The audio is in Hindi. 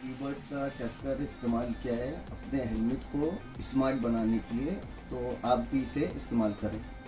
कीबोर्ड का टचकर इस्तेमाल किया है अपने हेलमेट को स्मार्ट बनाने के लिए, तो आप भी इसे इस्तेमाल करें।